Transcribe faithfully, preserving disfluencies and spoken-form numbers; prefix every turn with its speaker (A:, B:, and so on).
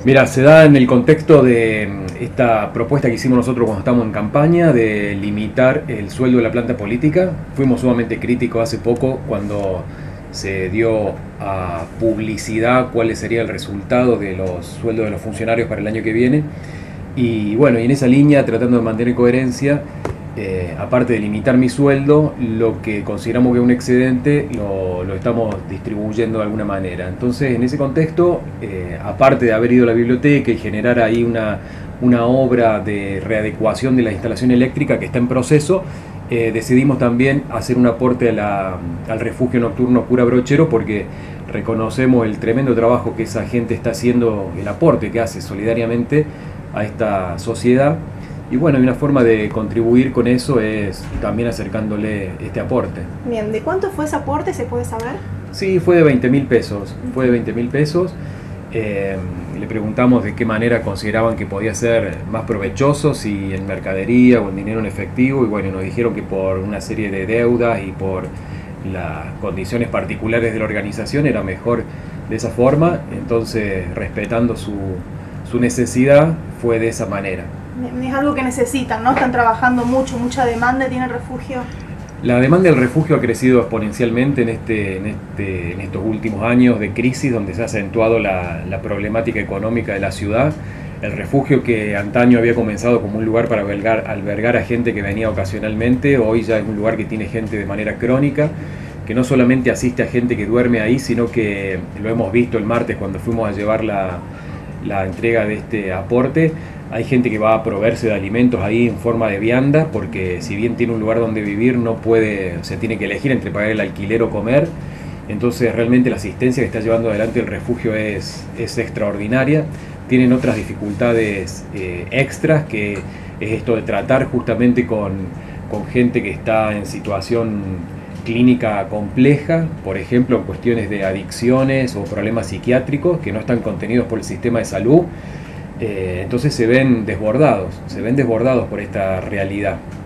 A: Mira, se da en el contexto de esta propuesta que hicimos nosotros cuando estamos en campaña de limitar el sueldo de la planta política. Fuimos sumamente críticos hace poco cuando se dio a publicidad cuál sería el resultado de los sueldos de los funcionarios para el año que viene. Y bueno, y en esa línea, tratando de mantener coherencia, eh, aparte de limitar mi sueldo, lo que consideramos que es un excedente lo, lo estamos distribuyendo de alguna manera. Entonces, en ese contexto, eh, aparte de haber ido a la biblioteca y generar ahí una, una obra de readecuación de la instalación eléctrica que está en proceso, eh, decidimos también hacer un aporte a la, al refugio nocturno Cura Brochero, porque reconocemos el tremendo trabajo que esa gente está haciendo, el aporte que hace solidariamente a esta sociedad. Y bueno, y una forma de contribuir con eso es también acercándole este aporte.
B: Bien, ¿de cuánto fue ese aporte? ¿Se puede saber?
A: Sí, fue de veinte mil pesos. Fue de veinte mil pesos. Eh, le preguntamos de qué manera consideraban que podía ser más provechoso, si en mercadería o en dinero en efectivo. Y bueno, nos dijeron que por una serie de deudas y por las condiciones particulares de la organización era mejor de esa forma. Entonces, respetando su, su necesidad, fue de esa manera.
B: Es algo que necesitan, ¿no? Están trabajando mucho, mucha demanda, ¿tienen refugio?
A: La demanda del refugio ha crecido exponencialmente en, este, en, este, en estos últimos años de crisis, donde se ha acentuado la, la problemática económica de la ciudad. El refugio, que antaño había comenzado como un lugar para albergar, albergar a gente que venía ocasionalmente, hoy ya es un lugar que tiene gente de manera crónica, que no solamente asiste a gente que duerme ahí, sino que lo hemos visto el martes cuando fuimos a llevar la, la entrega de este aporte. Hay gente que va a proveerse de alimentos ahí en forma de vianda, porque si bien tiene un lugar donde vivir, no puede, o sea, tiene que elegir entre pagar el alquiler o comer. Entonces realmente la asistencia que está llevando adelante el refugio es, es extraordinaria. Tienen otras dificultades eh, extras, que es esto de tratar justamente con, con gente que está en situación clínica compleja, por ejemplo en cuestiones de adicciones o problemas psiquiátricos que no están contenidos por el sistema de salud. Eh, entonces se ven desbordados, se ven desbordados por esta realidad.